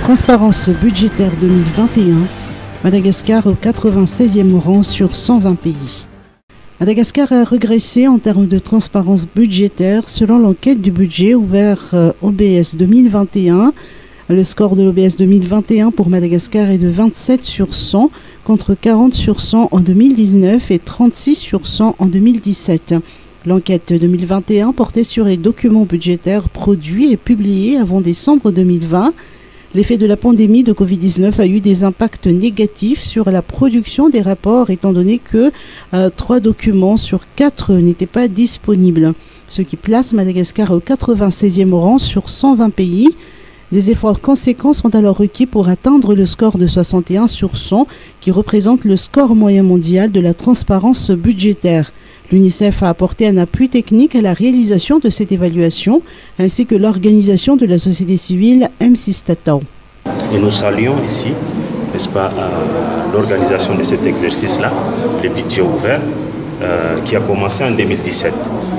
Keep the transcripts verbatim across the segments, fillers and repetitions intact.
Transparence budgétaire deux mille vingt et un, Madagascar au quatre-vingt-seizième rang sur cent vingt pays. Madagascar a régressé en termes de transparence budgétaire selon l'enquête du budget ouvert au B S deux mille vingt et un. Le score de l'O B S deux mille vingt et un pour Madagascar est de vingt-sept sur cent contre quarante sur cent en deux mille dix-neuf et trente-six sur cent en deux mille dix-sept. L'enquête deux mille vingt et un portait sur les documents budgétaires produits et publiés avant décembre deux mille vingt. L'effet de la pandémie de Covid dix-neuf a eu des impacts négatifs sur la production des rapports étant donné que euh, trois documents sur quatre n'étaient pas disponibles, ce qui place Madagascar au quatre-vingt-seizième rang sur cent vingt pays. Des efforts conséquents sont alors requis pour atteindre le score de soixante et un sur cent qui représente le score moyen mondial de la transparence budgétaire. L'UNICEF a apporté un appui technique à la réalisation de cette évaluation, ainsi que l'organisation de la société civile M six Tatao. Et nous saluons ici, n'est-ce pas, l'organisation de cet exercice-là, le budget ouvert, euh, qui a commencé en deux mille dix-sept.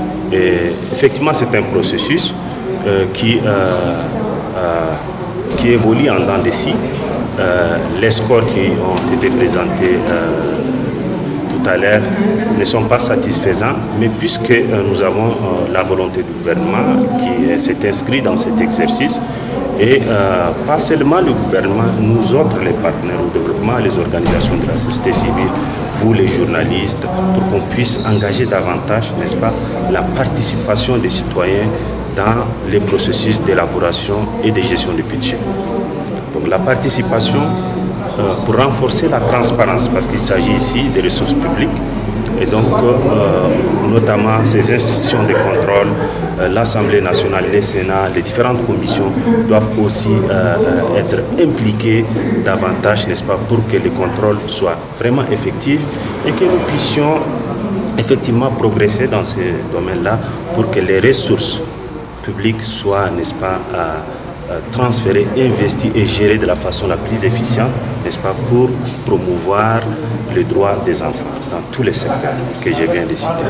Et effectivement, c'est un processus euh, qui, euh, euh, qui évolue en dents de scie. Euh, les scores qui ont été présentés euh, tout à l'heure ne sont pas satisfaisants, mais puisque euh, nous avons euh, la volonté du gouvernement qui euh, s'est inscrit dans cet exercice, et euh, pas seulement le gouvernement, nous autres les partenaires au développement, les organisations de la société civile, vous les journalistes, pour qu'on puisse engager davantage, n'est-ce pas, la participation des citoyens dans les processus d'élaboration et de gestion du budget. Donc la participation Euh, pour renforcer la transparence, parce qu'il s'agit ici des ressources publiques, et donc euh, notamment ces institutions de contrôle, euh, l'Assemblée nationale, les Sénats, les différentes commissions doivent aussi euh, être impliquées davantage, n'est-ce pas, pour que les contrôles soient vraiment effectifs et que nous puissions effectivement progresser dans ce domaine-là pour que les ressources publiques soient, n'est-ce pas, euh, transférés, investis et gérés de la façon la plus efficiente, n'est-ce pas, pour promouvoir les droits des enfants dans tous les secteurs que je viens de citer.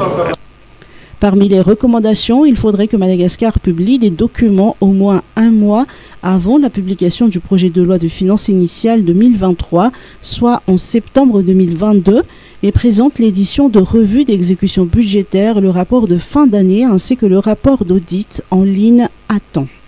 Parmi les recommandations, il faudrait que Madagascar publie des documents au moins un mois avant la publication du projet de loi de finances initiale deux mille vingt-trois, soit en septembre deux mille vingt-deux, et présente l'édition de revue d'exécution budgétaire, le rapport de fin d'année ainsi que le rapport d'audit en ligne à temps.